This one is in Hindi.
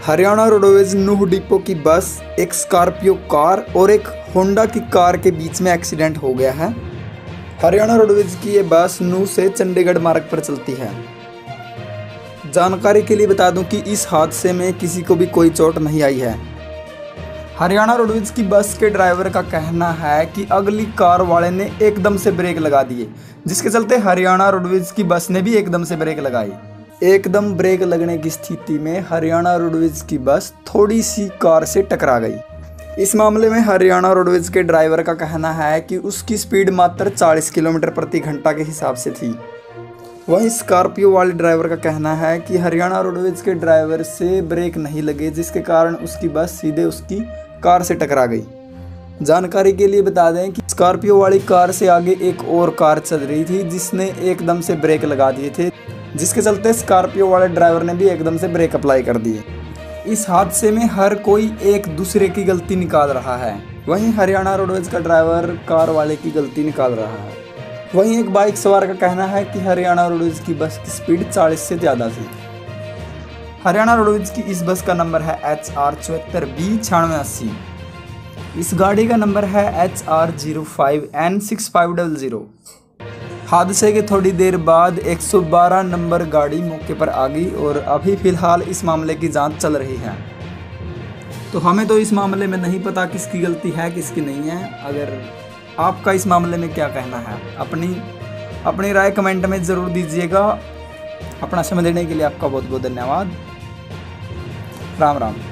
हरियाणा रोडवेज नूह डिपो की बस, एक स्कॉर्पियो कार और एक होंडा की कार के बीच में एक्सीडेंट हो गया है। हरियाणा रोडवेज की ये बस नूह से चंडीगढ़ मार्ग पर चलती है। जानकारी के लिए बता दूं कि इस हादसे में किसी को भी कोई चोट नहीं आई है। हरियाणा रोडवेज की बस के ड्राइवर का कहना है कि अगली कार वाले ने एकदम से ब्रेक लगा दिए, जिसके चलते हरियाणा रोडवेज की बस ने भी एकदम से ब्रेक लगाई। एकदम ब्रेक लगने की स्थिति में हरियाणा रोडवेज की बस थोड़ी सी कार से टकरा गई। इस मामले में हरियाणा रोडवेज के ड्राइवर का कहना है कि उसकी स्पीड मात्र 40 किलोमीटर प्रति घंटा के हिसाब से थी। वहीं स्कॉर्पियो वाले ड्राइवर का कहना है कि हरियाणा रोडवेज के ड्राइवर से ब्रेक नहीं लगे, जिसके कारण उसकी बस सीधे उसकी कार से टकरा गई। जानकारी के लिए बता दें कि स्कॉर्पियो वाली कार से आगे एक और कार चल रही थी, जिसने एकदम से ब्रेक लगा दिए थे, जिसके चलते स्कॉर्पियो वाले ड्राइवर ने भी एकदम से ब्रेक अप्लाई कर दिए। इस हादसे में हर कोई एक दूसरे की गलती निकाल रहा है। वहीं हरियाणा रोडवेज का ड्राइवर कार वाले की गलती निकाल रहा है। वहीं एक बाइक सवार का कहना है कि हरियाणा रोडवेज की बस की स्पीड 40 से ज़्यादा थी। हरियाणा रोडवेज की इस बस का नंबर है HR74B9680। इस गाड़ी का नंबर है HR05N6500। हादसे के थोड़ी देर बाद 112 नंबर गाड़ी मौके पर आ गई और अभी फ़िलहाल इस मामले की जांच चल रही है। तो हमें तो इस मामले में नहीं पता किसकी गलती है किसकी नहीं है। अगर आपका इस मामले में क्या कहना है, अपनी राय कमेंट में ज़रूर दीजिएगा। अपना समय देने के लिए आपका बहुत बहुत धन्यवाद। राम राम।